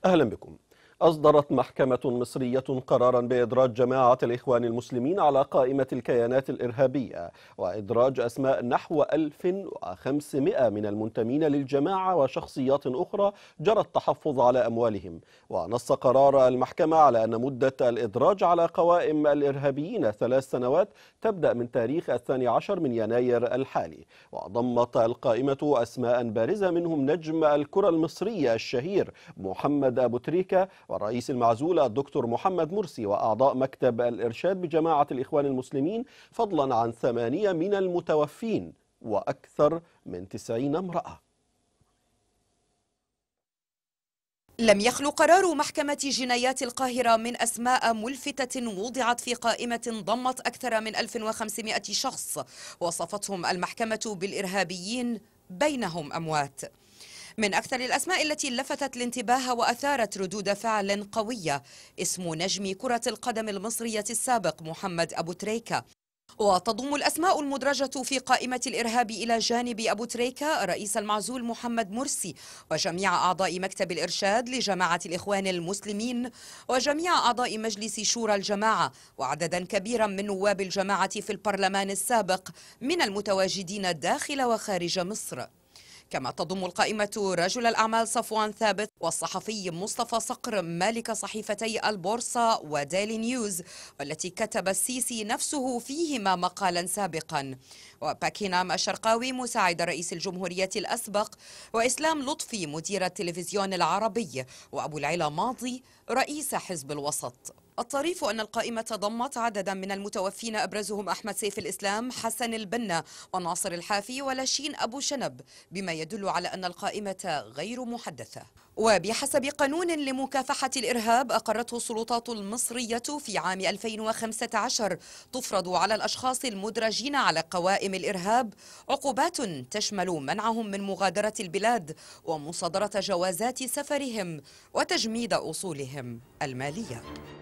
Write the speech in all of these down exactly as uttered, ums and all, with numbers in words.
أهلا بكم. أصدرت محكمة مصرية قرارا بإدراج جماعة الإخوان المسلمين على قائمة الكيانات الإرهابية وإدراج أسماء نحو ألف وخمسمائة من المنتمين للجماعة وشخصيات أخرى جرى التحفظ على أموالهم. ونص قرار المحكمة على أن مدة الإدراج على قوائم الإرهابيين ثلاث سنوات تبدأ من تاريخ الثاني عشر من يناير الحالي. وضمت القائمة أسماء بارزة منهم نجم الكرة المصرية الشهير محمد أبو تريكة والرئيس المعزول الدكتور محمد مرسي وأعضاء مكتب الإرشاد بجماعة الإخوان المسلمين، فضلا عن ثمانية من المتوفين وأكثر من تسعين امرأة. لم يخلو قرار محكمة جنايات القاهرة من أسماء ملفتة وضعت في قائمة ضمت أكثر من ألف وخمسمائة شخص وصفتهم المحكمة بالإرهابيين، بينهم أموات. من أكثر الأسماء التي لفتت الانتباه وأثارت ردود فعل قوية اسم نجم كرة القدم المصرية السابق محمد أبو تريكة. وتضم الأسماء المدرجة في قائمة الإرهاب إلى جانب أبو تريكة رئيس المعزول محمد مرسي وجميع أعضاء مكتب الإرشاد لجماعة الإخوان المسلمين وجميع أعضاء مجلس شورى الجماعة وعددا كبيرا من نواب الجماعة في البرلمان السابق من المتواجدين داخل وخارج مصر. كما تضم القائمة رجل الأعمال صفوان ثابت والصحفي مصطفى صقر مالك صحيفتي البورصة وديلي نيوز والتي كتب السيسي نفسه فيهما مقالا سابقا، وباكينام الشرقاوي مساعد رئيس الجمهورية الأسبق، وإسلام لطفي مدير التلفزيون العربي، وأبو العلا ماضي رئيس حزب الوسط. الطريف أن القائمة ضمت عددا من المتوفين أبرزهم أحمد سيف الإسلام، حسن البنا وناصر الحافي ولاشين أبو شنب، بما يدل على أن القائمة غير محدثة. وبحسب قانون لمكافحة الإرهاب أقرته السلطات المصرية في عام ألفين وخمسة عشر تفرض على الأشخاص المدرجين على قوائم الإرهاب عقوبات تشمل منعهم من مغادرة البلاد ومصادرة جوازات سفرهم وتجميد أصولهم المالية.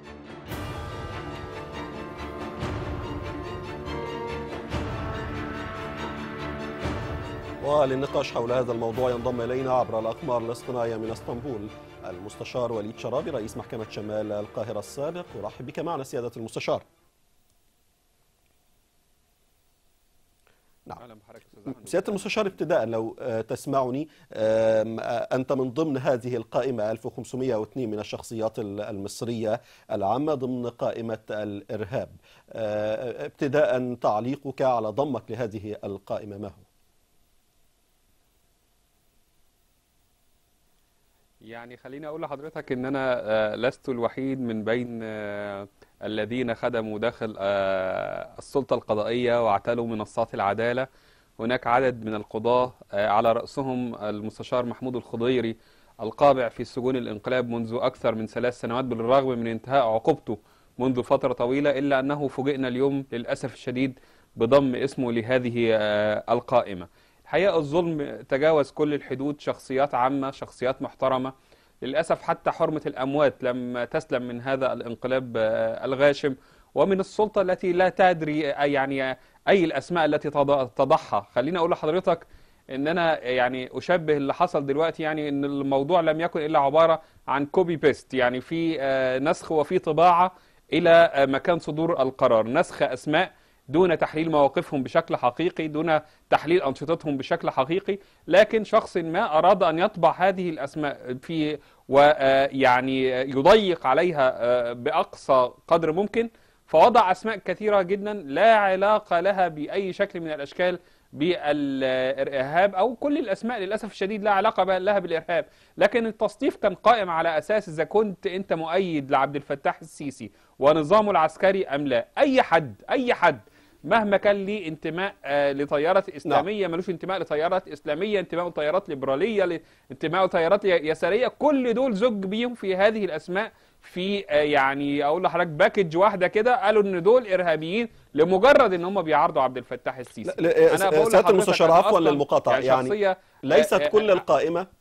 وللنقاش حول هذا الموضوع ينضم إلينا عبر الأقمار الاصطناعية من اسطنبول المستشار وليد شرابي رئيس محكمة شمال القاهرة السابق. أرحب بك معنا سيادة المستشار. نعم. سيادة المستشار، ابتداء لو تسمعني، أنت من ضمن هذه القائمة ألف وخمسمائة واثنين من الشخصيات المصرية العامة ضمن قائمة الإرهاب. ابتداء تعليقك على ضمك لهذه القائمة ما هو؟ يعني خليني أقول لحضرتك إن أنا لست الوحيد من بين الذين خدموا داخل السلطة القضائية واعتلوا منصات العدالة. هناك عدد من القضاة على رأسهم المستشار محمود الخضيري القابع في سجون الانقلاب منذ أكثر من ثلاث سنوات بالرغم من انتهاء عقوبته منذ فترة طويلة، إلا أنه فوجئنا اليوم للأسف الشديد بضم اسمه لهذه القائمة. الحقيقة الظلم تجاوز كل الحدود، شخصيات عامة، شخصيات محترمة، للأسف حتى حرمة الأموات لم تسلم من هذا الانقلاب الغاشم ومن السلطة التي لا تدري يعني أي الأسماء التي تضحى. خليني أقول لحضرتك إن أنا يعني أشبه اللي حصل دلوقتي يعني إن الموضوع لم يكن إلا عبارة عن كوبي بيست، يعني في نسخ وفي طباعة إلى مكان صدور القرار، نسخ أسماء دون تحليل مواقفهم بشكل حقيقي، دون تحليل أنشطتهم بشكل حقيقي، لكن شخص ما أراد أن يطبع هذه الأسماء في ويعني يضيق عليها بأقصى قدر ممكن، فوضع أسماء كثيرة جدا لا علاقة لها بأي شكل من الأشكال بالإرهاب، أو كل الأسماء للأسف الشديد لا علاقة لها بالإرهاب، لكن التصنيف كان قائم على أساس إذا كنت أنت مؤيد لعبد الفتاح السيسي ونظامه العسكري أم لا. أي حد أي حد مهما كان ليه انتماء لتيارات إسلامية، ملوش انتماء لتيارات إسلامية، انتماء لتيارات ليبرالية، انتماء لتيارات يسارية، كل دول زج بيهم في هذه الأسماء في يعني أقول لحضرتك باكج واحدة كده، قالوا إن دول إرهابيين لمجرد إن هم بيعارضوا عبد الفتاح السيسي. أنا بقول سيادة المستشار عفوا للمقاطعة، يعني ليست كل القائمة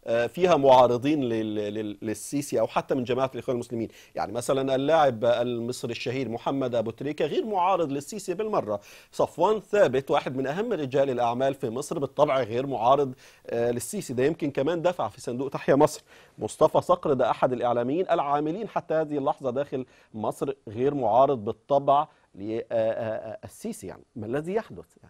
فيها معارضين للسيسي أو حتى من جماعة الإخوان المسلمين. يعني مثلا اللاعب المصري الشهير محمد أبو تريكة غير معارض للسيسي بالمرة. صفوان ثابت واحد من أهم رجال الأعمال في مصر بالطبع غير معارض للسيسي، ده يمكن كمان دفع في صندوق تحيا مصر. مصطفى صقر ده أحد الإعلاميين العاملين حتى هذه اللحظة داخل مصر غير معارض بالطبع للسيسي. يعني ما الذي يحدث؟ يعني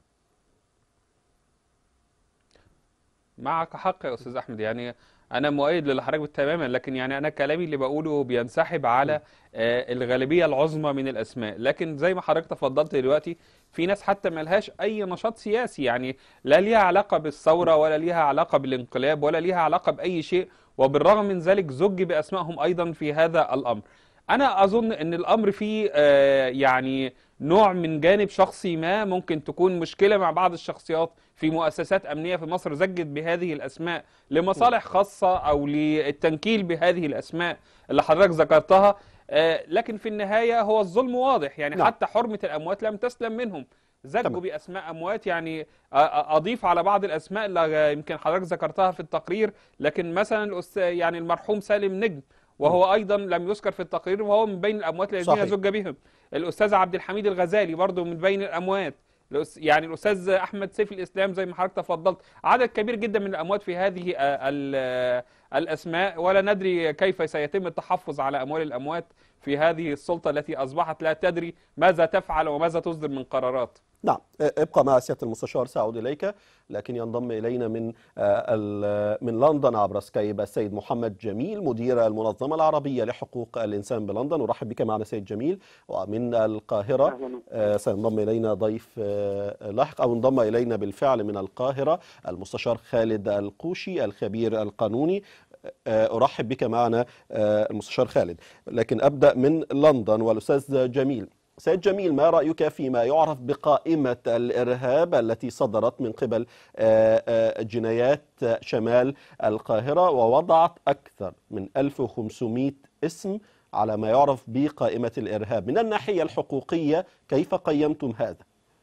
معك حق يا أستاذ أحمد، يعني أنا مؤيد للي حضرتك تماما، لكن يعني أنا كلامي اللي بقوله بينسحب على آه الغالبية العظمى من الأسماء. لكن زي ما حضرتك تفضلت دلوقتي، في ناس حتى ملهاش أي نشاط سياسي، يعني لا ليها علاقة بالثورة ولا ليها علاقة بالانقلاب ولا ليها علاقة بأي شيء، وبالرغم من ذلك زج بأسمائهم أيضا في هذا الأمر. أنا أظن أن الأمر فيه آه يعني نوع من جانب شخصي ما، ممكن تكون مشكلة مع بعض الشخصيات في مؤسسات أمنية في مصر زجت بهذه الأسماء لمصالح خاصة أو للتنكيل بهذه الأسماء اللي حضرتك ذكرتها. آه لكن في النهاية هو الظلم واضح، يعني نعم. حتى حرمة الأموات لم تسلم منهم، زجوا بأسماء أموات. يعني أضيف على بعض الأسماء اللي يمكن حضرتك ذكرتها في التقرير، لكن مثلا يعني المرحوم سالم نجم، وهو أيضا لم يذكر في التقرير، وهو من بين الأموات الذين زج بهم. الأستاذ عبد الحميد الغزالي برضه من بين الأموات، يعني الأستاذ أحمد سيف الإسلام زي ما حضرتك تفضلت. عدد كبير جدا من الأموات في هذه الأسماء، ولا ندري كيف سيتم التحفظ على أموال الأموات في هذه السلطة التي أصبحت لا تدري ماذا تفعل وماذا تصدر من قرارات. نعم، ابقى مع سيادة المستشار، سأعود إليك. لكن ينضم إلينا من من لندن عبر سكايب السيد محمد جميل مدير المنظمة العربية لحقوق الإنسان بلندن. أرحب بك معنا سيد جميل. ومن القاهرة سينضم إلينا ضيف لاحق، أو انضم إلينا بالفعل من القاهرة المستشار خالد القوشي الخبير القانوني. أرحب بك معنا المستشار خالد. لكن أبدأ من لندن والأستاذ جميل. سيد جميل، ما رأيك فيما يعرف بقائمة الإرهاب التي صدرت من قبل جنايات شمال القاهرة ووضعت أكثر من ألف وخمسمائة اسم على ما يعرف بقائمة الإرهاب؟ من الناحية الحقوقية كيف قيمتم هذا؟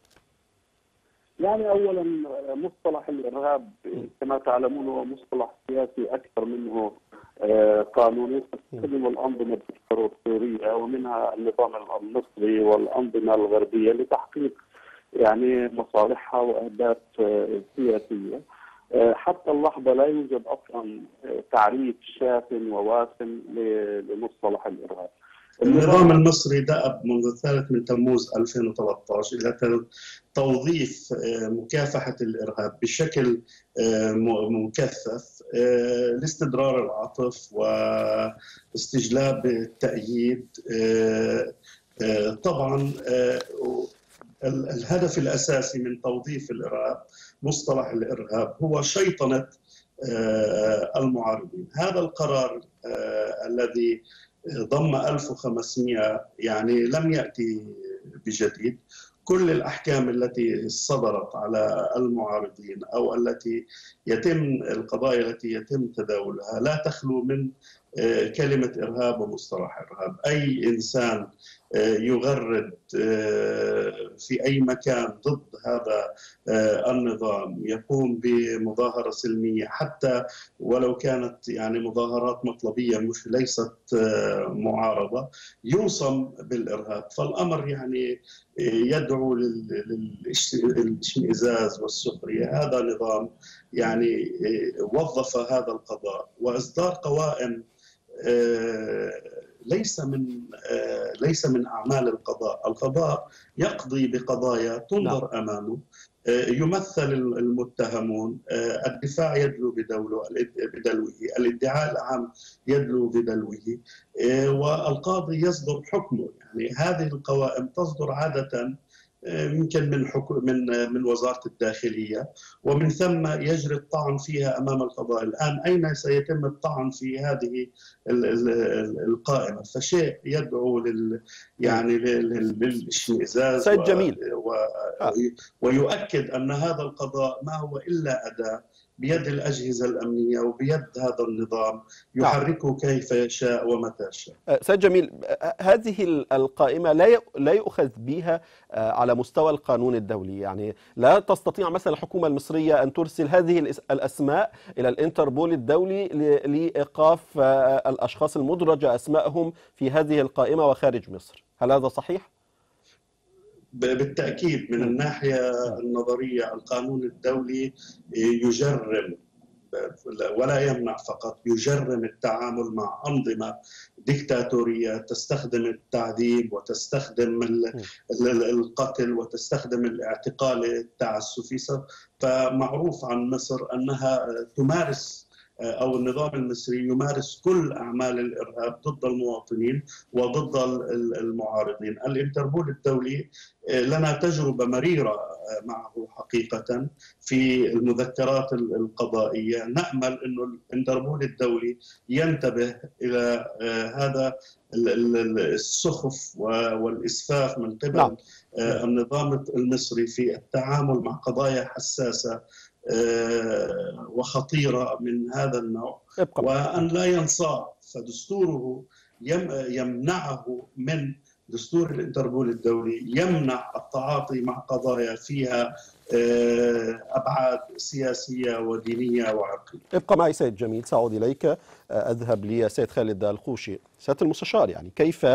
يعني أولا مصطلح الإرهاب كما تعلمون هو مصطلح سياسي أكثر منه قانوني، تستخدم الأنظمة الدستورية ومنها النظام المصري والأنظمة الغربية لتحقيق يعني مصالحها وأهداف سياسية. حتى اللحظة لا يوجد أصلا تعريف شاف وواسم لمصطلح الإرهاب. النظام المصري دأب منذ الثالث من تموز ألفين وثلاثة عشر إلى توظيف مكافحة الإرهاب بشكل مكثف لاستدرار العطف واستجلاب التأييد. طبعا الهدف الأساسي من توظيف الإرهاب مصطلح الإرهاب هو شيطنة المعارضين. هذا القرار الذي ضم ألف وخمسمائة يعني لم يأتي بجديد. كل الأحكام التي صدرت على المعارضين أو التي يتم القضايا التي يتم تداولها لا تخلو من كلمة إرهاب ومصطلح إرهاب. أي إنسان يغرد في أي مكان ضد هذا النظام، يقوم بمظاهرة سلمية حتى ولو كانت يعني مظاهرات مطلبية مش ليست معارضة، يوصم بالإرهاب. فالأمر يعني يدعو للاشمئزاز والسخرية. هذا نظام يعني وظف هذا القضاء وإصدار قوائم ليس من ليس من أعمال القضاء. القضاء يقضي بقضايا تنظر أمامه، يمثل المتهمون، الدفاع يدلو بدلوه، الادعاء العام يدلو بدلوه، والقاضي يصدر حكمه. يعني هذه القوائم تصدر عادة يمكن من حكم من من وزارة الداخلية، ومن ثم يجري الطعن فيها أمام القضاء. الآن أين سيتم الطعن في هذه القائمة؟ فشيء يدعو لل يعني للاشمئزاز. سيد جميل، و... ويؤكد أن هذا القضاء ما هو إلا أداة بيد الأجهزة الأمنية وبيد هذا النظام يحركه كيف يشاء ومتى شاء. سيد جميل، هذه القائمة لا لا يؤخذ بها على مستوى القانون الدولي، يعني لا تستطيع مثلا الحكومة المصرية أن ترسل هذه الأسماء إلى الانتربول الدولي لإيقاف الأشخاص المدرجة أسمائهم في هذه القائمة وخارج مصر، هل هذا صحيح؟ بالتأكيد من الناحية النظرية القانون الدولي يجرم ولا يمنع، فقط يجرم التعامل مع أنظمة ديكتاتورية تستخدم التعذيب وتستخدم القتل وتستخدم الاعتقال التعسفي. فمعروف عن مصر أنها تمارس أو النظام المصري يمارس كل أعمال الإرهاب ضد المواطنين وضد المعارضين. الانتربول الدولي لنا تجربة مريرة معه حقيقة في المذكرات القضائية. نأمل أن الانتربول الدولي ينتبه إلى هذا السخف والإسفاف من قبل نعم. النظام المصري في التعامل مع قضايا حساسة وخطيرة من هذا النوع، وأن لا ينصاع. فدستوره يمنعه من دستور الانتربول الدولي يمنع التعاطي مع قضايا فيها أبعاد سياسية ودينية وعرقية. ابقى معي سيد جميل، سأعود إليك. أذهب لي سيد خالد الخوشي. سيادة المستشار، يعني كيف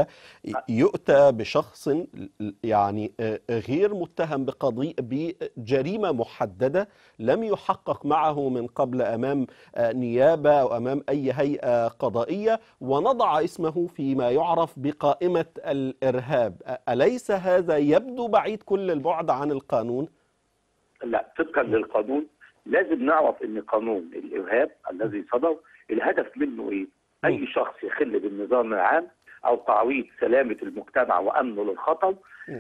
يؤتى بشخص يعني غير متهم بقضية بجريمة محددة لم يحقق معه من قبل أمام نيابة أو أمام أي هيئة قضائية ونضع اسمه فيما يعرف بقائمة الإرهاب؟ أليس هذا يبدو بعيد كل البعد عن القانون؟ لا، طبقا للقانون لازم نعرف ان قانون الارهاب الذي صدر الهدف منه ايه؟ اي شخص يخل بالنظام العام او تعويض سلامه المجتمع وامنه للخطر،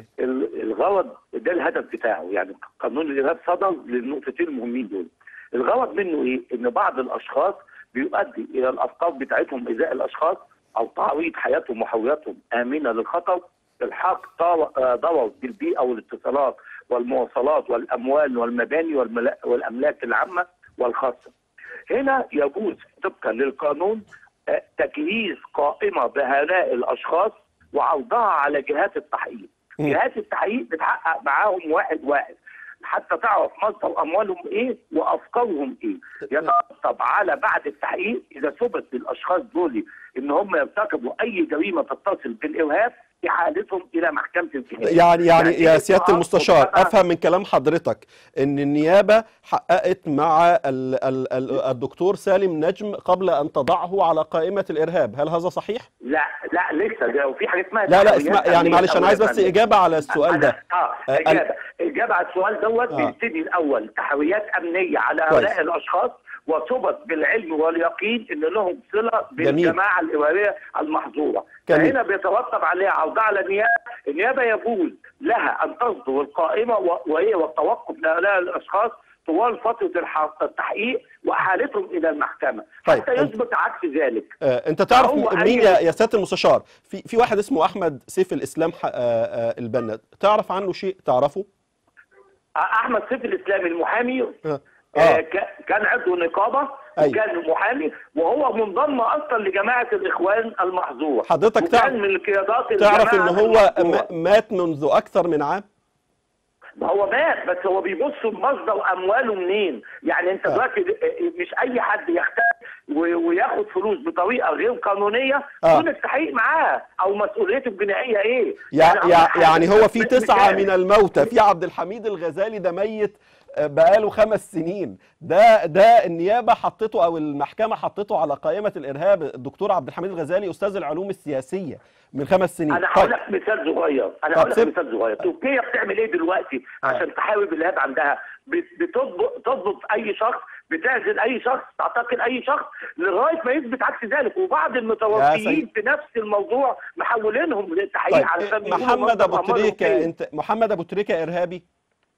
الغرض ده الهدف بتاعه. يعني قانون الارهاب صدر للنقطتين المهمين دول. الغرض منه ايه؟ ان بعض الاشخاص بيؤدي الى الافكار بتاعتهم ايذاء الاشخاص او تعويض حياتهم وحرياتهم امنه للخطر، الحاق ضرر بالبيئه والاتصالات والمواصلات والاموال والمباني والاملاك العامه والخاصه. هنا يجوز طبقا للقانون تجهيز قائمه بهؤلاء الاشخاص وعرضها على جهات التحقيق. جهات التحقيق بتحقق معاهم واحد واحد حتى تعرف مصدر اموالهم ايه وافكارهم ايه. يترتب على بعد التحقيق اذا ثبت للاشخاص دول ان هم يرتكبوا اي جريمه تتصل بالارهاب إحالتهم إلى محكمة الجناية. يعني يعني يا سيادة المستشار، أفهم من كلام حضرتك أن النيابة حققت مع الدكتور سالم نجم قبل أن تضعه على قائمة الإرهاب، هل هذا صحيح؟ لا لا لسه، ده في حاجة اسمها لا لا اسمع، يعني معلش أنا عايز بس إجابة على السؤال ده. اه إجابة إجابة على السؤال دوت. بيبتدي الأول تحريات أمنية على هؤلاء الأشخاص وثبت بالعلم واليقين ان لهم صله بالجماعه الارهابيه المحظوره. فهنا بيترتب عليها عرضها على النيابه، النيابه يجوز لها ان تصدر القائمه وهي والتوقف لهؤلاء الاشخاص طوال فتره التحقيق واحالتهم الى المحكمه حتى طيب. يثبت عكس ذلك. آه انت تعرف مين يا, يا سياده المستشار؟ في في واحد اسمه احمد سيف الاسلام آه آه البنا، تعرف عنه شيء؟ تعرفه؟ احمد سيف الاسلام المحامي آه. آه. كان عضو نقابه وكان محامي وهو منضم اصلا لجماعه الاخوان المحظوره. حضرتك تعرف من القيادات تعرف ان هو مات منذ اكثر من عام؟ ما هو مات، بس هو بيبصوا مصدر امواله منين. يعني انت دلوقتي آه. مش اي حد يختار وياخد فلوس بطريقه غير قانونيه دون التحقيق معاه او مسؤوليته الجنائيه ايه. يعني, يعني, يعني هو في تسعه من الموتى، في عبد الحميد الغزالي ده ميت بقاله خمس سنين، ده ده النيابه حطته او المحكمه حطته على قائمه الارهاب. الدكتور عبد الحميد الغزالي استاذ العلوم السياسيه من خمس سنين. انا هقول لك مثال صغير، انا هقول لك مثال صغير. تركيا بتعمل ايه دلوقتي عشان تحارب الارهاب عندها؟ بتضبط تضبط اي شخص، بتعزل اي شخص، تعتقل اي شخص لغايه ما يثبت عكس ذلك. وبعض المتوفيين في نفس الموضوع محولينهم للتحقيق. طيب. علشان محمد ابو تريكه، انت محمد ابو تريكه ارهابي؟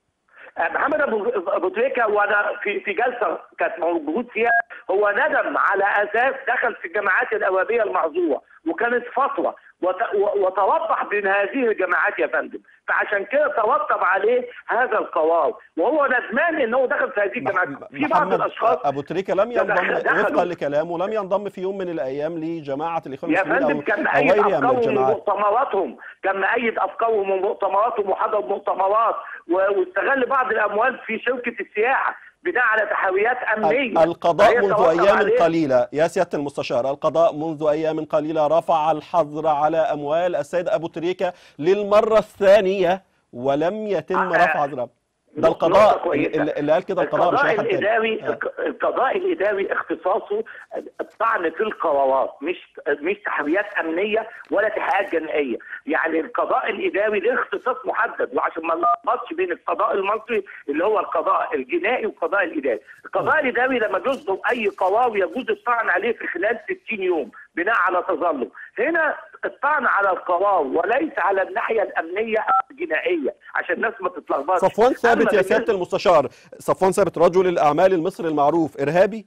محمد ابو ابو تريكه وانا في في جلسه كانت موجود فيها، هو ندم على اساس دخل في الجماعات الارهابيه المعذوره، وكانت فتره وتوضح بين هذه الجماعات يا فندم، فعشان كده ترتب عليه هذا القرار، وهو ندمان ان هو دخل في هذه الجماعات. في بعض الاشخاص ابو تريكه لم ينضم وفقا لكلامه، لم ينضم في يوم من الايام لجماعه الاخوان المسلمين يا فندم، كان مؤيد افكارهم ومؤتمراتهم، كان مؤيد افكارهم ومؤتمراتهم وحضر مؤتمرات واستغل بعض الاموال في شركه السياحه بناء على تحريات امنيه. القضاء منذ ايام عليه. قليله يا سياده المستشار، القضاء منذ ايام قليله رفع الحظر على اموال السيد ابو تريكه للمره الثانيه ولم يتم آه رفع حظرها. ده القضاء اللي قال كده، القضاء مش القضاء الاداري آه. القضاء الاداري اختصاصه الطعن في القرارات، مش مش تحريات امنيه ولا تحقيقات جنائيه، يعني القضاء الاداري له اختصاص محدد، وعشان ما نلخبطش بين القضاء المصري اللي هو القضاء الجنائي والقضاء الاداري. القضاء آه. الاداري لما يصدر اي قرار يجوز الطعن عليه في خلال ستين يوم بناء على تظلم. هنا الطعن على القرار وليس على الناحيه الامنيه او الجنائيه عشان الناس ما تتلخبطش. صفوان ثابت يا سياده المستشار، صفوان ثابت رجل الاعمال المصري المعروف ارهابي؟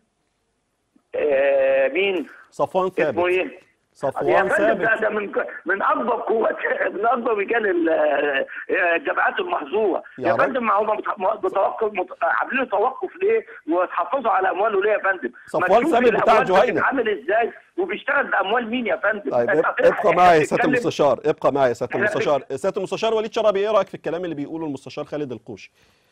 آه مين؟ صفوان ثابت. اسمه ايه؟ صفوان ثابت ده, ده من من اكبر قوات من اكبر رجال الجماعات المحظوره يا فندم. ما هم متوقف عاملين توقف ليه وتحافظوا على امواله ليه يا فندم؟ صفوان ثابت بتاع جهينه عامل ازاي وبيشتغل باموال مين يا فندم؟ طيب ابقى معايا يا سياده المستشار، ابقى معايا يا سياده المستشار. سياده المستشار وليد شرابي، ايه رايك في الكلام اللي بيقوله المستشار خالد القوشي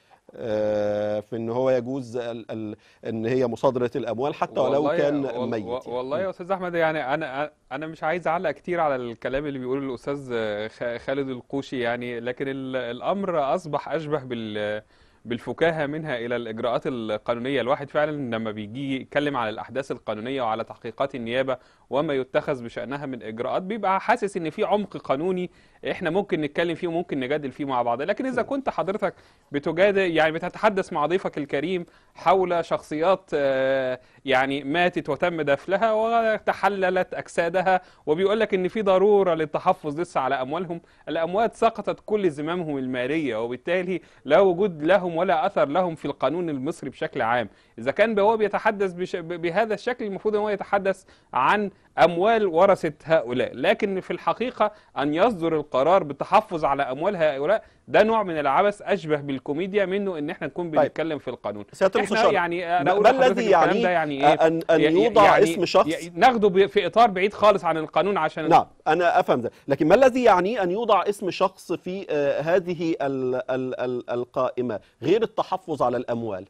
في ان هو يجوز ال ال ان هي مصادره الاموال حتى ولو كان ميت؟ والله يا استاذ احمد، يعني انا انا مش عايز اعلق كتير على الكلام اللي بيقوله الاستاذ خالد القوشي يعني، لكن الامر اصبح اشبه بال بالفكاهه منها الى الاجراءات القانونيه. الواحد فعلا لما بيجي يتكلم على الاحداث القانونيه وعلى تحقيقات النيابه وما يتخذ بشانها من اجراءات بيبقى حاسس ان في عمق قانوني احنا ممكن نتكلم فيه وممكن نجادل فيه مع بعض. لكن اذا كنت حضرتك بتجادل يعني بتتحدث مع ضيفك الكريم حول شخصيات يعني ماتت وتم دفنها وتحللت اجسادها، وبيقول لك ان في ضروره للتحفظ لسه على اموالهم، الاموات سقطت كل زمامهم الماليه وبالتالي لا وجود لهم ولا اثر لهم في القانون المصري بشكل عام. اذا كان هو بيتحدث بش... بهذا الشكل المفروض ان هو يتحدث عن اموال ورثه هؤلاء، لكن في الحقيقه ان يصدر القرار بالتحفظ على اموال هؤلاء ده نوع من العبث اشبه بالكوميديا منه ان احنا نكون بنتكلم في القانون. سياده المستشار، يعني ما, ما الذي يعني, يعني إيه؟ ان ان يوضع يعني اسم شخص ناخده في اطار بعيد خالص عن القانون عشان نعم انا افهم ده، لكن ما الذي يعني ان يوضع اسم شخص في آه هذه ال ال ال القائمه غير التحفظ على الاموال؟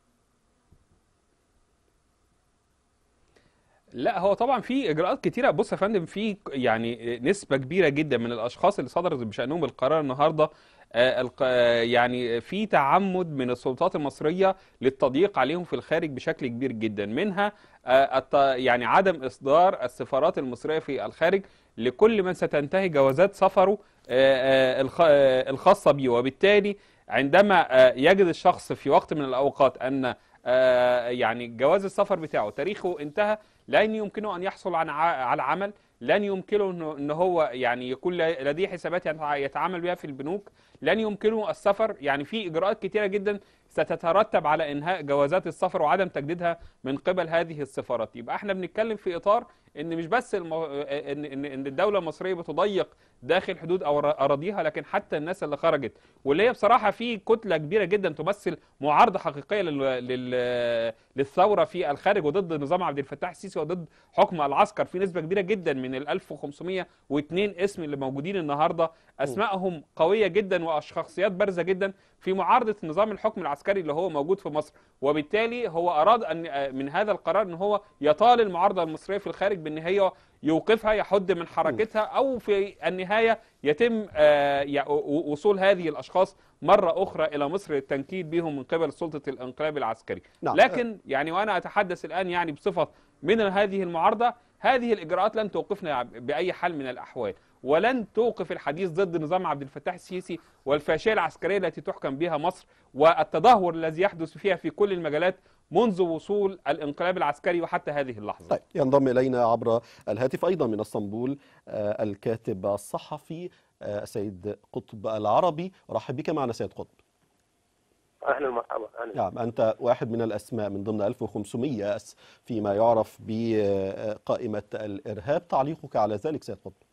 لا هو طبعا في اجراءات كتيره. بص يا فندم، في يعني نسبه كبيره جدا من الاشخاص اللي صدرت بشانهم القرار النهارده يعني في تعمد من السلطات المصريه للتضييق عليهم في الخارج بشكل كبير جدا، منها يعني عدم اصدار السفارات المصريه في الخارج لكل من ستنتهي جوازات سفره الخاصه به، وبالتالي عندما يجد الشخص في وقت من الاوقات ان يعني جواز السفر بتاعه تاريخه انتهى، لن يمكنه ان يحصل على عمل، لن يمكنه ان هو يعني يكون لديه حسابات يتعامل بها في البنوك، لن يمكنه السفر. يعني في اجراءات كتيره جدا ستترتب على انهاء جوازات السفر وعدم تجديدها من قبل هذه السفارات. يبقى احنا بنتكلم في اطار ان مش بس المو... ان ان الدوله المصريه بتضيق داخل حدود او اراضيها، لكن حتى الناس اللي خرجت واللي هي بصراحه في كتله كبيره جدا تمثل معارضه حقيقيه لل... لل... للثوره في الخارج وضد نظام عبد الفتاح السيسي وضد حكم العسكر. في نسبه كبيره جدا من ال ألف وخمسمائة واثنين اسم اللي موجودين النهارده اسمائهم قويه جدا وشخصيات بارزه جدا في معارضه نظام الحكم العسكري اللي هو موجود في مصر، وبالتالي هو اراد ان من هذا القرار ان هو يطال المعارضه المصريه في الخارج بان هي يوقفها، يحد من حركتها، او في النهايه يتم وصول هذه الاشخاص مره اخرى الى مصر للتنكيل بهم من قبل سلطه الانقلاب العسكري. نعم. لكن يعني وانا اتحدث الان يعني بصفه من هذه المعارضه، هذه الاجراءات لن توقفنا باي حال من الاحوال، ولن توقف الحديث ضد نظام عبد الفتاح السيسي والفاشيه العسكريه التي تحكم بها مصر والتدهور الذي يحدث فيها في كل المجالات منذ وصول الانقلاب العسكري وحتى هذه اللحظه. طيب، ينضم الينا عبر الهاتف ايضا من اسطنبول الكاتب الصحفي السيد قطب العربي. ارحب بك معنا سيد قطب. اهلا ومرحبا. نعم، انت واحد من الاسماء من ضمن ألف وخمسمئة فيما يعرف بقائمه الارهاب، تعليقك على ذلك سيد قطب؟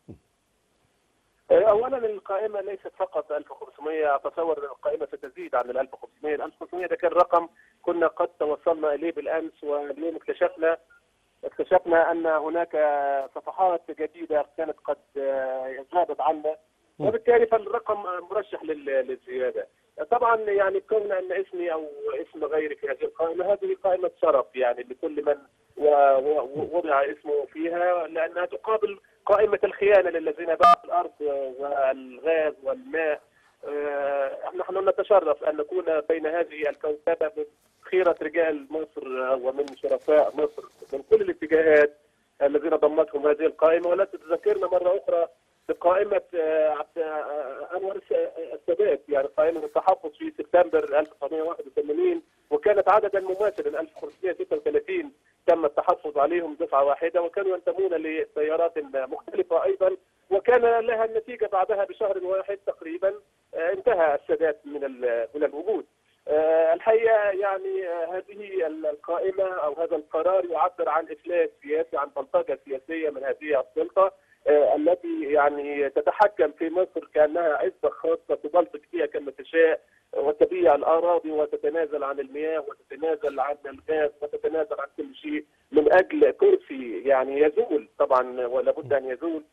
اولا القائمه ليست فقط ألف وخمسمئة، اتصور ان القائمه ستزيد عن ال ألف وخمسمئة، ال ألف وخمسمئة ده كان رقم كنا قد توصلنا اليه بالامس، واليوم اكتشفنا اكتشفنا ان هناك صفحات جديده كانت قد غابت عنا، وبالتالي فالرقم مرشح للزياده. طبعا يعني كون ان اسمي او اسم غيري في هذه القائمه، هذه قائمه شرف يعني لكل من وضع اسمه فيها، لانها تقابل قائمه الخيانه للذين باعوا الارض والغاز والماء. نحن نتشرف ان نكون بين هذه الكوكبه من خيره رجال مصر ومن شرفاء مصر من كل الاتجاهات الذين ضمتهم هذه القائمه، ولا تتذكرنا مره اخرى بقائمه انور السادات، يعني قائمه التحفظ في سبتمبر ألف وتسعمئة وواحد وثمانين، وكانت عددا مماثلا ألف وخمسمئة وستة وثلاثين تم التحفظ عليهم دفعه واحده، وكانوا ينتمون لتيارات مختلفه ايضا، وكان لها النتيجه بعدها بشهر واحد تقريبا انتهى السادات من من الوجود. الحقيقه يعني هذه القائمه او هذا القرار يعبر عن افلاس سياسي، عن بلطجه سياسيه من هذه السلطه التي يعني تتحكم في مصر كانها عزبه خاصه تبلطج فيها كما تشاء، وتبيع الاراضي وتتنازل عن المياه وتتنازل عن الغاز وتتنازل عن كل شيء من اجل كرسي يعني يزول طبعا ولا بد ان يزول.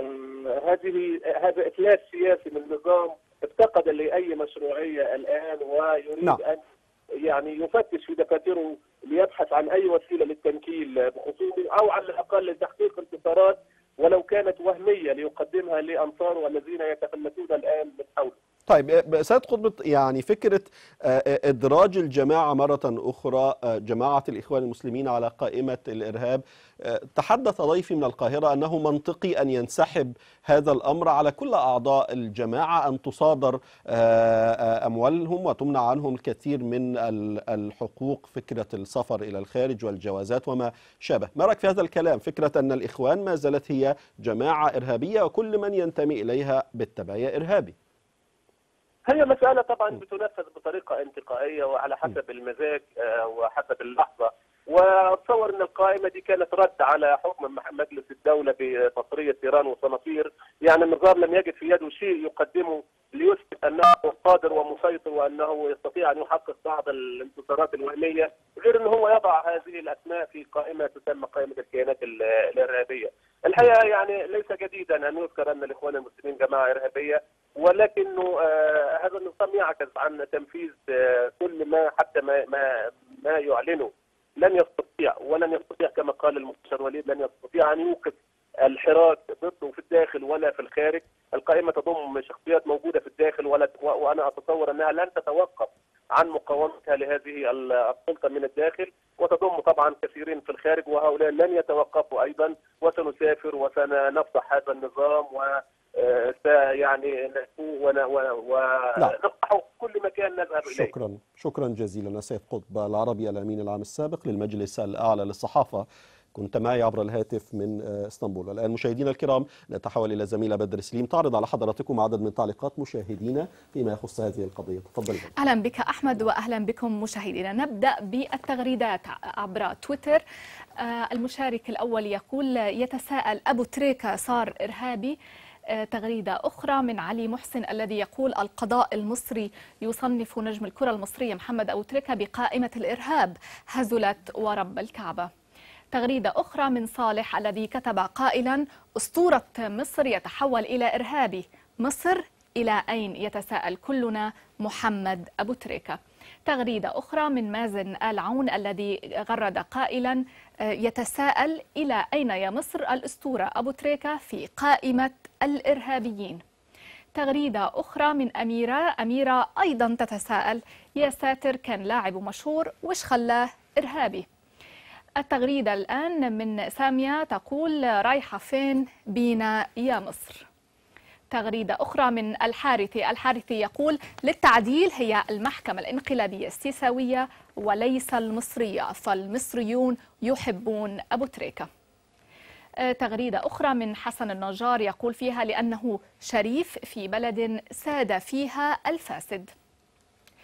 هذه هذا افلاس سياسي من نظام افتقد لاي مشروعيه الان، ويريد نعم. ان يعني يفتش في دفاتره ليبحث عن اي وسيله للتنكيل بخصوصه، او على الاقل لتحقيق انتصارات ولو كانت وهميه ليقدمها لانصاره الذين يتفلتون الان من حوله. طيب سيد قطب، يعني فكرة إدراج الجماعة مرة أخرى جماعة الإخوان المسلمين على قائمة الإرهاب، تحدث ضيفي من القاهرة أنه منطقي أن ينسحب هذا الأمر على كل أعضاء الجماعة، أن تصادر أموالهم وتمنع عنهم الكثير من الحقوق، فكرة السفر إلى الخارج والجوازات وما شابه. ما رأيك في هذا الكلام؟ فكرة أن الإخوان ما زالت هي جماعة إرهابية وكل من ينتمي إليها بالتبعية إرهابي. هي مسألة طبعا بتنفذ بطريقة انتقائية وعلى حسب المزاج وحسب اللحظة، واتصور ان القائمة دي كانت رد على حكم مجلس الدولة بتصرية تيران وصنافير، يعني النظام لم يجد في يده شيء يقدمه ليثبت انه قادر ومسيطر وانه يستطيع ان يحقق بعض الانتصارات الوهمية، غير ان هو يضع هذه الاسماء في قائمة تسمى قائمة الكيانات الارهابية. الحقيقة يعني ليس جديدا ان يذكر ان الاخوان المسلمين جماعة ارهابية، ولكنه آه هذا النظام يعكس عن تنفيذ آه كل ما حتى ما ما, ما يعلنه لن يستطيع ولن يستطيع كما قال المستشار وليد، لن يستطيع ان يوقف الحراك ضده في الداخل ولا في الخارج. القائمه تضم شخصيات موجوده في الداخل ولا وانا اتصور انها لن تتوقف عن مقاومتها لهذه السلطه من الداخل، وتضم طبعا كثيرين في الخارج، وهؤلاء لن يتوقفوا ايضا، وسنسافر وسنفضح هذا النظام و يعني ونقطع كل مكان نذهب إليه. شكرا شكرا جزيلا سيد قطب العربي الأمين العام السابق للمجلس الأعلى للصحافة، كنت معي عبر الهاتف من اسطنبول. والآن مشاهدينا الكرام نتحول إلى زميلة بدر سليم تعرض على حضراتكم عدد من تعليقات مشاهدينا فيما يخص هذه القضية. تفضل. أهلا بك أحمد وأهلا بكم مشاهدينا. نبدأ بالتغريدات عبر تويتر. المشارك الأول يقول: يتساءل أبو تريكة صار إرهابي. تغريدة أخرى من علي محسن الذي يقول: القضاء المصري يصنف نجم الكرة المصرية محمد أبو تريكة بقائمة الإرهاب، هزلت ورب الكعبة. تغريدة أخرى من صالح الذي كتب قائلا: أسطورة مصر يتحول إلى إرهابي، مصر إلى أين؟ يتساءل كلنا محمد أبو تريكة. تغريدة أخرى من مازن آل عون الذي غرد قائلا: يتساءل إلى أين يا مصر؟ الأسطورة أبو تريكة في قائمة الإرهابيين. تغريدة أخرى من أميرة أميرة أيضا تتساءل: يا ساتر كان لاعب مشهور وش خلاه إرهابي؟ التغريدة الآن من سامية تقول: رايحة فين بينا يا مصر؟ تغريدة أخرى من الحارثي الحارثي يقول: للتعديل هي المحكمة الانقلابية السيساوية وليس المصرية، فالمصريون يحبون أبو تريكة. تغريدة أخرى من حسن النجار يقول فيها: لأنه شريف في بلد ساد فيها الفاسد.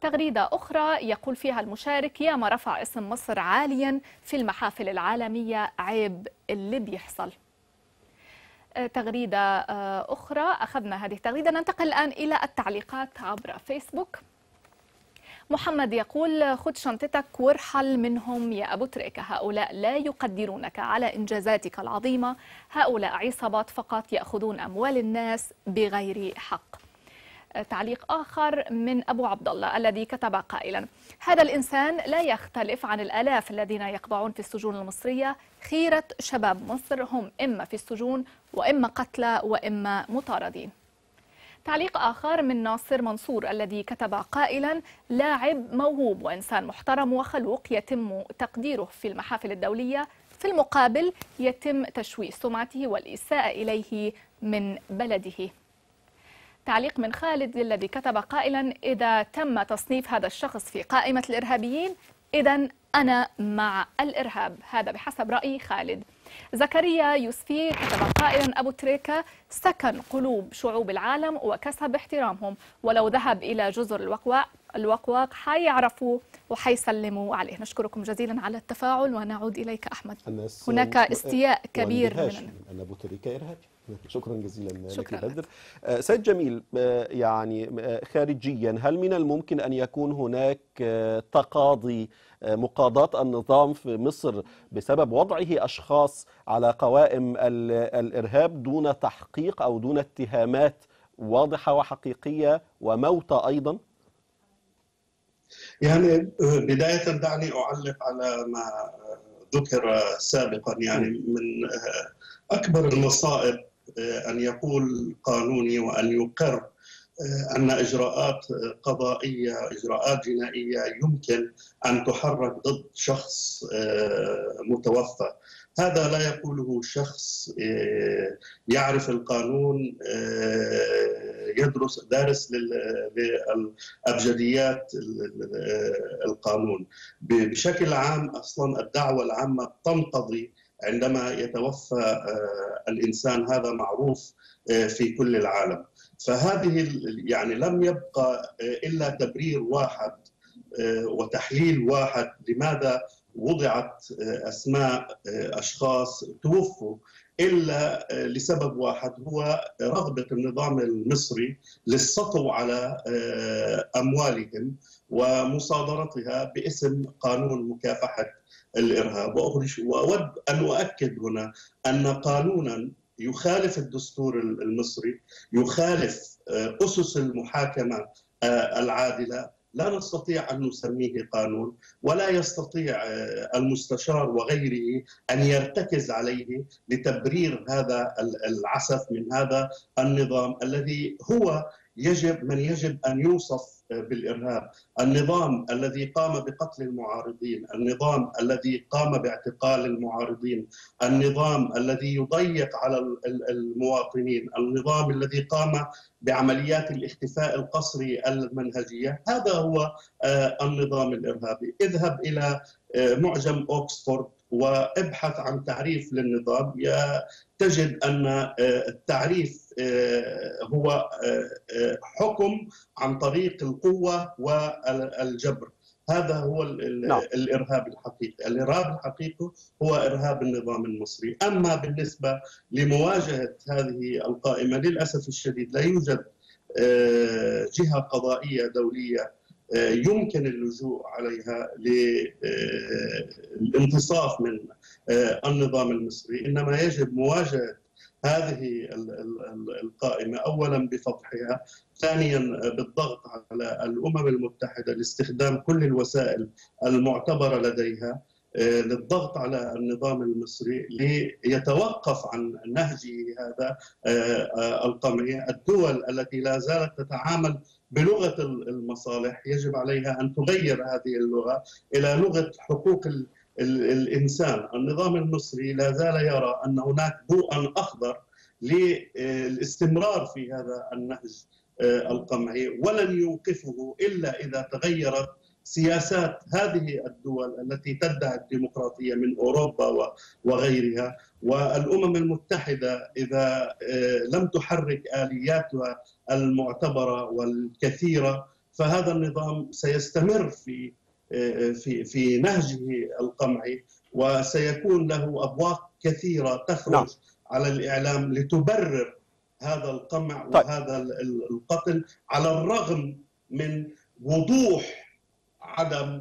تغريدة أخرى يقول فيها المشارك: يا ما رفع اسم مصر عاليا في المحافل العالمية، عيب اللي بيحصل. تغريدة أخرى، أخذنا هذه التغريدة. ننتقل الآن إلى التعليقات عبر فيسبوك. محمد يقول: خذ شنطتك وارحل منهم يا أبو تريكة، هؤلاء لا يقدرونك على إنجازاتك العظيمة، هؤلاء عصابات فقط يأخذون أموال الناس بغير حق. تعليق آخر من أبو عبد الله الذي كتب قائلا: هذا الإنسان لا يختلف عن الآلاف الذين يقبعون في السجون المصرية، خيرة شباب مصر هم إما في السجون وإما قتلى وإما مطاردين. تعليق آخر من ناصر منصور الذي كتب قائلا: لاعب موهوب وإنسان محترم وخلوق يتم تقديره في المحافل الدولية، في المقابل يتم تشويه سمعته والإساءة إليه من بلده. تعليق من خالد الذي كتب قائلا: إذا تم تصنيف هذا الشخص في قائمة الإرهابيين إذن أنا مع الإرهاب، هذا بحسب رأي خالد. زكريا يوسفي كتب قائلا: أبو تريكة سكن قلوب شعوب العالم وكسب احترامهم، ولو ذهب إلى جزر الوقواق الوقواق حيعرفوا وحيسلموا عليه. نشكركم جزيلا على التفاعل ونعود إليك أحمد. هناك استياء كبير من أن أبو تريكة إرهابي. شكرا جزيلا شكرا لك بدر. سيد جميل، يعني خارجيا هل من الممكن أن يكون هناك تقاضي مقاضاة النظام في مصر بسبب وضعه أشخاص على قوائم الإرهاب دون تحقيق أو دون اتهامات واضحة وحقيقية وموتى أيضا؟ يعني بداية دعني أعلق على ما ذكر سابقا. يعني من أكبر المصائب أن يقول قانوني وأن يقر أن إجراءات قضائية إجراءات جنائية يمكن أن تحرك ضد شخص متوفى. هذا لا يقوله شخص يعرف القانون، يدرس دارس لأبجديات القانون. بشكل عام أصلا الدعوة العامة تنقضي عندما يتوفى الإنسان، هذا معروف في كل العالم. فهذه يعني لم يبقى إلا تبرير واحد وتحليل واحد لماذا وضعت أسماء أشخاص توفوا، إلا لسبب واحد، هو رغبة النظام المصري للسطو على أموالهم ومصادرتها باسم قانون مكافحة الإرهاب. وأود أن أؤكد هنا أن قانونا يخالف الدستور المصري، يخالف أسس المحاكمة العادلة، لا نستطيع أن نسميه قانون، ولا يستطيع المستشار وغيره أن يرتكز عليه لتبرير هذا العسف من هذا النظام الذي هو يجب من يجب أن يوصف بالإرهاب. النظام الذي قام بقتل المعارضين، النظام الذي قام باعتقال المعارضين، النظام الذي يضيق على المواطنين، النظام الذي قام بعمليات الاختفاء القسري المنهجية، هذا هو النظام الإرهابي. اذهب إلى معجم أوكسفورد وابحث عن تعريف للنظام، تجد أن التعريف هو حكم عن طريق القوة والجبر. هذا هو نعم. الإرهاب الحقيقي. الإرهاب الحقيقي هو إرهاب النظام المصري. أما بالنسبة لمواجهة هذه القائمة، للأسف الشديد لا يوجد جهة قضائية دولية يمكن اللجوء عليها للانتصاف من النظام المصري، إنما يجب مواجهة هذه القائمة أولا بفضحها، ثانيا بالضغط على الأمم المتحدة لاستخدام كل الوسائل المعتبرة لديها للضغط على النظام المصري ليتوقف عن نهجه هذا القمعي. الدول التي لا زالت تتعامل بلغة المصالح يجب عليها أن تغير هذه اللغة إلى لغة حقوق الإنسان. النظام المصري لا زال يرى أن هناك ضوءا أخضر للاستمرار في هذا النهج القمعي، ولن يوقفه إلا إذا تغيرت سياسات هذه الدول التي تدعي الديمقراطية من أوروبا وغيرها. والأمم المتحدة إذا لم تحرك آلياتها المعتبرة والكثيرة فهذا النظام سيستمر في في في نهجه القمعي، وسيكون له أبواق كثيرة تخرج نعم. على الإعلام لتبرر هذا القمع طيب. وهذا القتل، على الرغم من وضوح عدم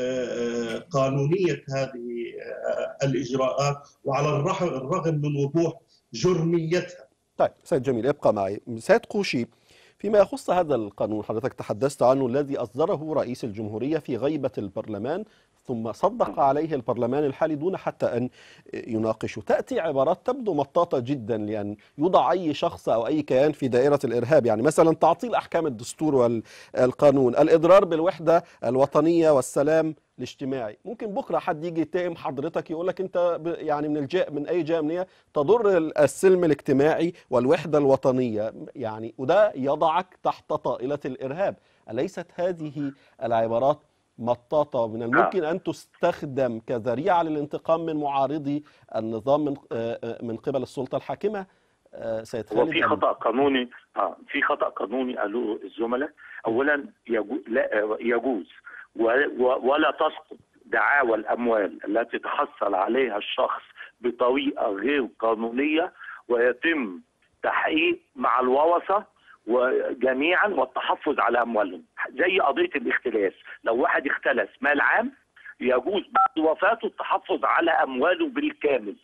قانونية هذه الإجراءات، وعلى الرغم من وضوح جرميتها. طيب سيد جميل ابقى معي. سيد قوشي، فيما يخص هذا القانون حضرتك تحدثت عنه الذي أصدره رئيس الجمهورية في غيبة البرلمان ثم صدق عليه البرلمان الحالي دون حتى أن يناقشه، تأتي عبارات تبدو مطاطة جدا لأن يوضع أي شخص أو أي كيان في دائرة الإرهاب، يعني مثلا تعطيل أحكام الدستور والقانون، الإضرار بالوحدة الوطنية والسلام الاجتماعي. ممكن بكره حد يجي يتهم حضرتك يقول لك انت يعني من الجاء من اي جهه امنيه تضر السلم الاجتماعي والوحده الوطنيه، يعني وده يضعك تحت طائله الارهاب. اليست هذه العبارات مطاطه من الممكن ان تستخدم كذريعه للانتقام من معارضي النظام من من قبل السلطه الحاكمه؟ سيد خالد، وفي خطا قانوني اه في خطا قانوني قالوه الزملاء. اولا يجوز لا يجوز ولا تسقط دعاوى الأموال التي تحصل عليها الشخص بطريقة غير قانونية ويتم تحقيق مع الورثة وجميعا والتحفظ على أموالهم، زي قضية الاختلاس. لو واحد اختلس مال عام يجوز بعد وفاته التحفظ على أمواله بالكامل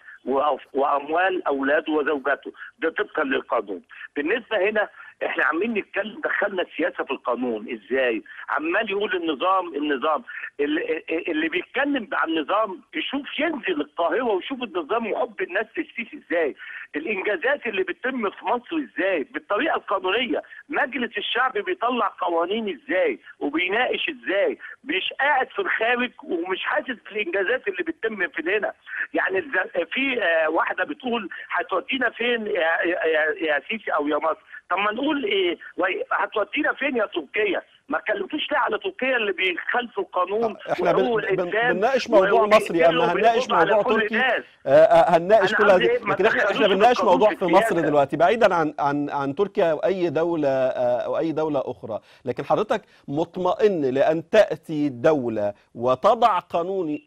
وأموال أولاده وزوجته، ده طبقا للقانون. بالنسبة هنا احنا عمالين نتكلم، دخلنا السياسه في القانون ازاي؟ عمال يقول النظام النظام اللي, اللي بيتكلم عن النظام يشوف ينزل القاهره ويشوف النظام وحب الناس للسيسي ازاي، الانجازات اللي بتتم في مصر ازاي بالطريقه القانونيه، مجلس الشعب بيطلع قوانين ازاي وبيناقش ازاي، مش قاعد في الخارج ومش حاسس بالانجازات اللي بتتم في هنا. يعني في واحده بتقول هتودينا فين يا, يا, يا سيسي او يا مصر؟ طب ما نقول ايه؟ هتودينا فين يا تركيا؟ ما كلمتوش ليه على تركيا اللي بيخالفوا القانون؟ احنا بنناقش موضوع مصري، اما هنناقش موضوع تركي هنناقش كل هذه، لكن احنا احنا بنناقش موضوع في مصر دلوقتي بعيدا عن عن عن تركيا او اي دوله او اي دوله اخرى. لكن حضرتك مطمئن لان تاتي دوله وتضع قانون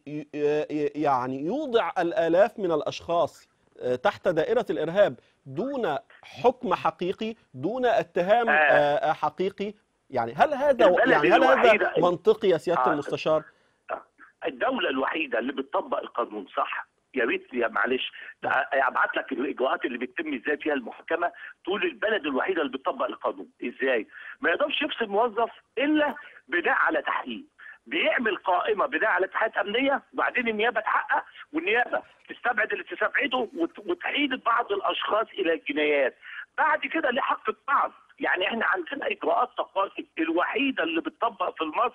يعني يوضع الالاف من الاشخاص تحت دائره الارهاب دون حكم حقيقي، دون اتهام آه. حقيقي؟ يعني هل هذا يعني هل هذا منطقي يا سياده آه. المستشار؟ الدوله الوحيده اللي بتطبق القانون صح، يا ريت يا معلش ابعت لك الاجراءات اللي بتتم ازاي فيها المحاكمه، تقول البلد الوحيده اللي بتطبق القانون ازاي؟ ما يقدرش يفصل موظف الا بناء على تحقيق، بيعمل قائمه بناء على اتحاد امنيه، وبعدين النيابه تحقق والنيابه تستبعد اللي تستبعده وتحيد بعض الاشخاص الى الجنايات، بعد كده ليه حق الطعن. يعني احنا عندنا اجراءات تقاصي الوحيده اللي بتطبق في مصر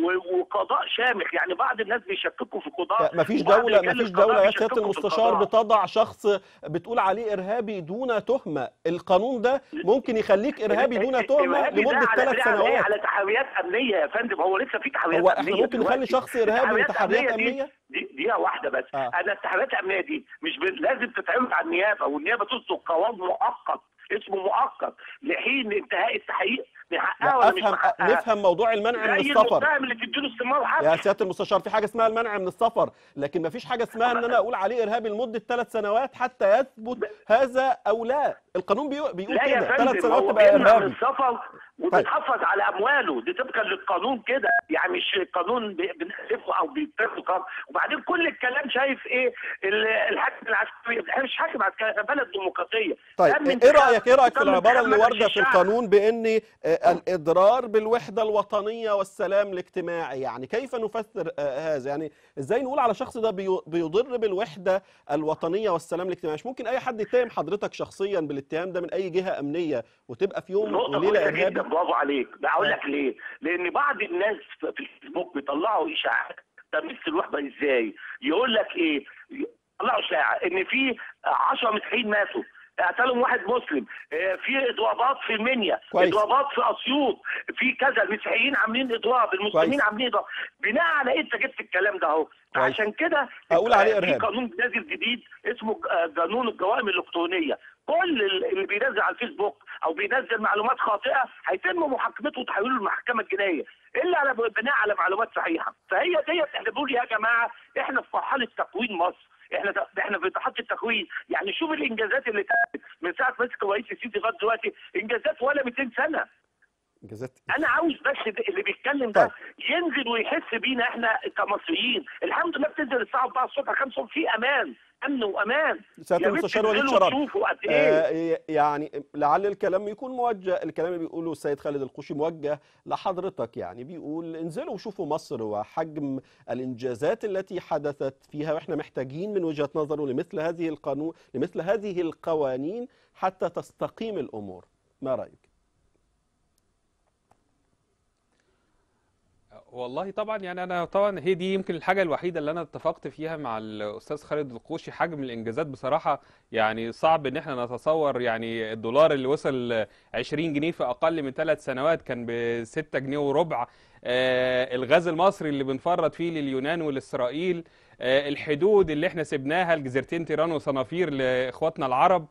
وقضاء شامخ، يعني بعض الناس بيشككوا في قضاء. ما فيش دوله ما فيش دوله يا سياده المستشار بتضع شخص بتقول عليه ارهابي دون تهمه، القانون ده ممكن يخليك ارهابي دون تهمه لمده ثلاث سنوات على تحريات امنيه يا فندم. هو لسه في تحريات امنيه، هو احنا ممكن نخلي شخص ارهابي بتحريات امنيه؟ دي دقيقه واحده بس. آه. انا التحريات الامنيه دي مش لازم تتعمل على النيابه، والنيابه تصدر قرار مؤقت اسمه مؤقت لحين انتهاء التحقيق بحقها ولا مش بحقها. نفهم موضوع المنع من السفر اللي تديله استمرار حق. يا سياده المستشار، في حاجه اسمها المنع من السفر، لكن ما فيش حاجه اسمها ان انا اقول عليه ارهابي لمده ثلاث سنوات حتى يثبت ب... هذا او لا. القانون بيقول كده ثلاث سنوات تبقى ارهابي. السفر وبتحافظ على امواله، دي طبقا للقانون كده، يعني مش القانون بنحذفه او بيتفق. وبعدين كل الكلام شايف ايه الحاكم العسكري، احنا مش حاكم عسكري، بلد ديمقراطيه. طيب ايه رايك ايه رايك في العباره اللي وارده في القانون بان الاضرار بالوحده الوطنيه والسلام الاجتماعي؟ يعني كيف نفسر هذا؟ يعني ازاي نقول على شخص ده بيضر بالوحده الوطنيه والسلام الاجتماعي؟ مش ممكن اي حد يتهم حضرتك شخصيا بالاتهام ده من اي جهه امنيه وتبقى في يوم وليله ارهابي؟ برافو عليك. بقول لك ليه؟ لان بعض الناس في الفيسبوك بيطلعوا اشاعات تمس الوحده ازاي؟ يقول لك ايه؟ طلعوا اشاعه ان في عشرة مسيحيين ماتوا، قتلهم واحد مسلم، في اضرابات في المنيا، اضرابات في اسيوط، في كذا، المسيحيين عاملين اضراب، المسلمين عاملين اضراب. بناء على ايه انت جبت الكلام ده اهو؟ عشان كده اقول عليه ارهاب. في قانون نازل جديد اسمه قانون الجرائم الالكترونيه، كل اللي بينزل على الفيسبوك او بينزل معلومات خاطئه هيتم محاكمته وتحويله للمحكمه الجنائيه الا على بناء على معلومات صحيحه. فهي ديت احنا بنقول يا جماعه احنا في مرحله تكوين مصر، احنا احنا في مرحله التكوين. يعني شوف الانجازات اللي تمت من ساعه مسك الرئيس السيسي لغايه دلوقتي، انجازات ولا مئتين سنه. انجازات. انا عاوز بس اللي بيتكلم ده ينزل ويحس بينا احنا كمصريين. الحمد لله بتنزل الساعه أربعة الصبح خمسة في امان، امن وامان. سياده المستشار وليد شرابي، آه يعني لعل الكلام يكون موجه، الكلام اللي بيقوله السيد خالد القوشي موجه لحضرتك، يعني بيقول انزلوا وشوفوا مصر وحجم الانجازات التي حدثت فيها، واحنا محتاجين من وجهه نظره لمثل هذه القانون لمثل هذه القوانين حتى تستقيم الامور. ما رايك؟ والله طبعا يعني انا طبعا هي دي يمكن الحاجه الوحيده اللي انا اتفقت فيها مع الاستاذ خالد القوشي. حجم الانجازات بصراحه يعني صعب ان احنا نتصور. يعني الدولار اللي وصل عشرين جنيه في اقل من ثلاث سنوات كان ب ستة جنيه وربع. آه الغاز المصري اللي بنفرط فيه لليونان والاسرائيل. آه الحدود اللي احنا سبناها لجزيرتين تيران وصنافير لاخواتنا العرب.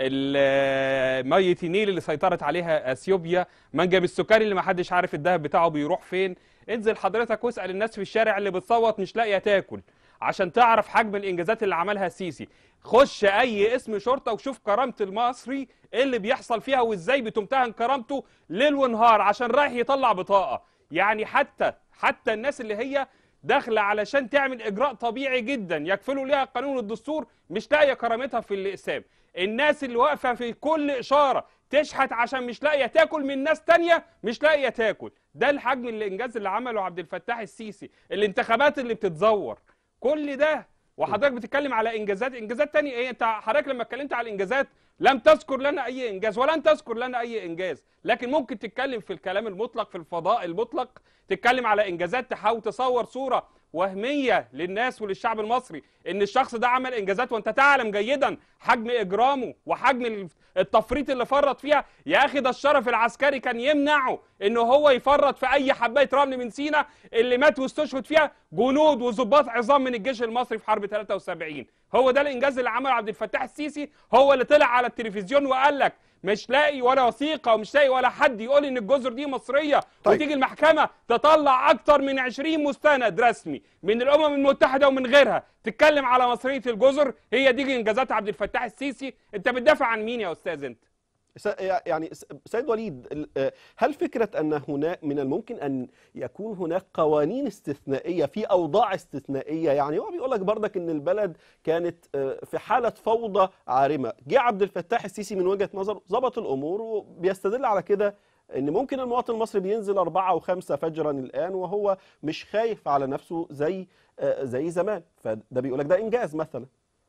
مية النيل اللي سيطرت عليها اثيوبيا. منجم السكري اللي ما حدش عارف الذهب بتاعه بيروح فين. انزل حضرتك واسال الناس في الشارع اللي بتصوت مش لاقيه تاكل عشان تعرف حجم الانجازات اللي عملها السيسي. خش اي اسم شرطه وشوف كرامه المصري ايه اللي بيحصل فيها وازاي بتمتهن كرامته ليل ونهار عشان رايح يطلع بطاقه. يعني حتى حتى الناس اللي هي داخله علشان تعمل اجراء طبيعي جدا يكفلوا ليها القانون والدستور مش لاقيه كرامتها في الاقسام. الناس اللي واقفه في كل اشاره تشحت عشان مش لاقيه تاكل من ناس تانية مش لاقيه تاكل. ده الحجم الانجاز اللي عمله عبد الفتاح السيسي. الانتخابات اللي بتتزور كل ده وحضرتك بتتكلم على انجازات انجازات تانية ايه؟ انت حضرتك لما اتكلمت على الانجازات لم تذكر لنا اي انجاز ولن تذكر لنا اي انجاز، لكن ممكن تتكلم في الكلام المطلق في الفضاء المطلق، تتكلم على انجازات تحاول تصور صوره وهميه للناس وللشعب المصري ان الشخص ده عمل انجازات وانت تعلم جيدا حجم اجرامه وحجم التفريط اللي فرط فيها. يا اخي ده الشرف العسكري كان يمنعه انه هو يفرط في اي حبايه رمل من سينا اللي مات واستشهد فيها جنود وضباط عظام من الجيش المصري في حرب ثلاثة وسبعين. هو ده الانجاز اللي عمله عبد الفتاح السيسي. هو اللي طلع على التلفزيون وقال لك مش لاقي ولا وثيقه ومش لاقي ولا حد يقول ان الجزر دي مصريه. طيب. وتيجي المحكمه تطلع اكتر من عشرين مستند رسمي من الامم المتحده ومن غيرها تتكلم على مصريه الجزر. هي دي انجازات عبد الفتاح السيسي. انت بتدافع عن مين يا استاذ انت؟ يعني سيد وليد، هل فكرة أن هناك من الممكن أن يكون هناك قوانين استثنائية في أوضاع استثنائية؟ يعني هو بيقول لك برضك أن البلد كانت في حالة فوضى عارمة، جه عبد الفتاح السيسي من وجهة نظره ضبط الأمور وبيستدل على كده أن ممكن المواطن المصري بينزل أربعة وخمسة فجرا الآن وهو مش خايف على نفسه زي زي زمان، فده بيقول لك ده إنجاز مثلا.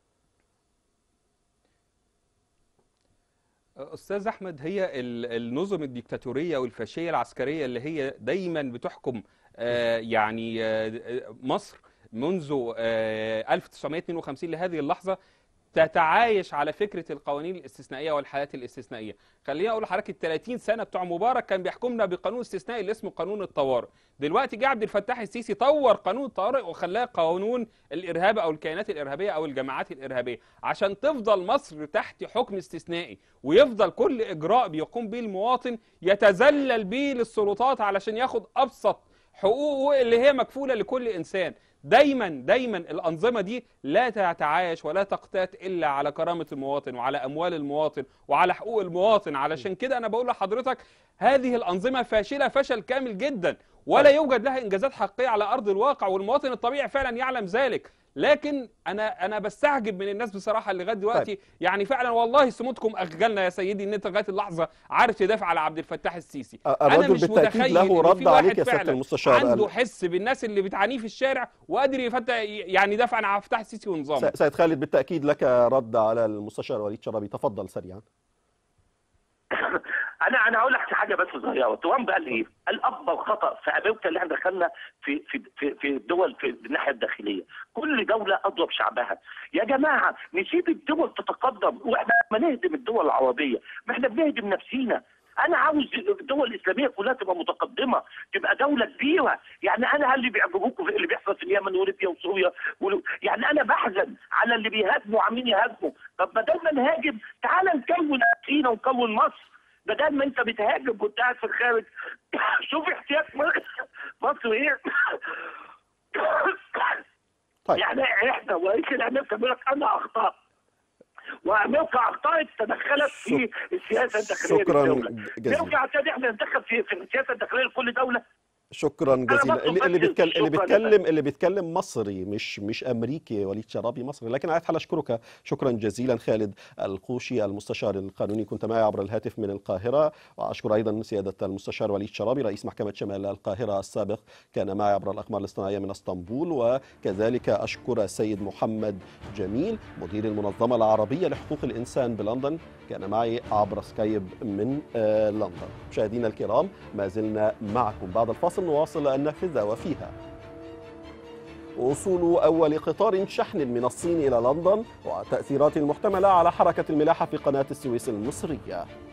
أستاذ أحمد، هي النظم الديكتاتورية والفاشية العسكرية اللي هي دايما بتحكم يعني مصر منذ ألف وتسعمائة واثنين وخمسين لهذه اللحظة تتعايش على فكرة القوانين الاستثنائية والحالات الاستثنائية. خليني أقول لحضرتك ال ثلاثين سنة بتوع مبارك كان بيحكمنا بقانون استثنائي اللي اسمه قانون الطوارئ. دلوقتي جه عبد الفتاح السيسي طور قانون الطوارئ وخلاه قانون الإرهاب أو الكيانات الإرهابية أو الجماعات الإرهابية عشان تفضل مصر تحت حكم استثنائي ويفضل كل إجراء بيقوم به المواطن يتذلل به للسلطات علشان ياخد أبسط حقوقه اللي هي مكفولة لكل إنسان. دايما دايما الأنظمة دي لا تتعايش ولا تقتات إلا على كرامة المواطن وعلى أموال المواطن وعلى حقوق المواطن. علشان كده أنا بقول لحضرتك هذه الأنظمة فاشلة فشل كامل جدا ولا يوجد لها إنجازات حقيقية على أرض الواقع، والمواطن الطبيعي فعلا يعلم ذلك. لكن انا انا بستعجب من الناس بصراحه اللي لغايه دلوقتي يعني فعلا والله صمودكم اخجلنا يا سيدي ان انت لغايه اللحظه عارف تدافع على عبد الفتاح السيسي. انا مش متخيل له رد عليك يا سياده المستشار عنده حس بالناس اللي بتعانيه في الشارع وقادر يفتح يعني يدافع عن عبد الفتاح السيسي ونظامه. سيد خالد بالتاكيد لك رد على المستشار وليد شرابي، تفضل سريعا. انا انا هقول لك حاجه بس صغيره. ترامب قال ايه؟ قال اكبر خطا في امريكا اللي احنا دخلنا في في في في الدول في الناحيه الداخليه، كل دوله اضرب شعبها. يا جماعه نسيب الدول تتقدم واحنا ما نهدم الدول العربيه، ما احنا بنهدم نفسينا. انا عاوز الدول الاسلاميه كلها تبقى متقدمه، تبقى دوله كبيره. يعني انا هل اللي بيعجبوكم في اللي بيحصل في اليمن وليبيا وسوريا ولو... يعني انا بحزن على اللي بيهاجموا وعاملين يهاجموا. طب ما دام نهاجم تعال نكون نفسينا ونكون مصر. بدل ما انت بتهاجم وانت قاعد في الخارج شوف احتياج مصر ايه. طيب. يعني احنا ورئيس الامريكا بيقول لك انا اخطات، وامريكا اخطات تدخلت في السياسه الداخليه للدوله. جزيلا. نرجع تاني احنا نتدخل في في السياسه الداخليه لكل دوله. شكرا جزيلا. اللي اللي بيتكلم اللي بيتكلم اللي بيتكلم مصري مش مش امريكي، وليد شرابي مصري. لكن عايز حال اشكرك شكرا جزيلا خالد القوشي المستشار القانوني، كنت معي عبر الهاتف من القاهره. واشكر ايضا سياده المستشار وليد شرابي رئيس محكمه شمال القاهره السابق، كان معي عبر الاقمار الاصطناعيه من اسطنبول. وكذلك اشكر السيد محمد جميل مدير المنظمه العربيه لحقوق الانسان بلندن، كان معي عبر سكايب من لندن. مشاهدينا الكرام، ما زلنا معكم. بعد الفاصل نواصل النافذة وفيها وصول أول قطار شحن من الصين إلى لندن، والتأثيرات المحتملة على حركة الملاحة في قناة السويس المصرية.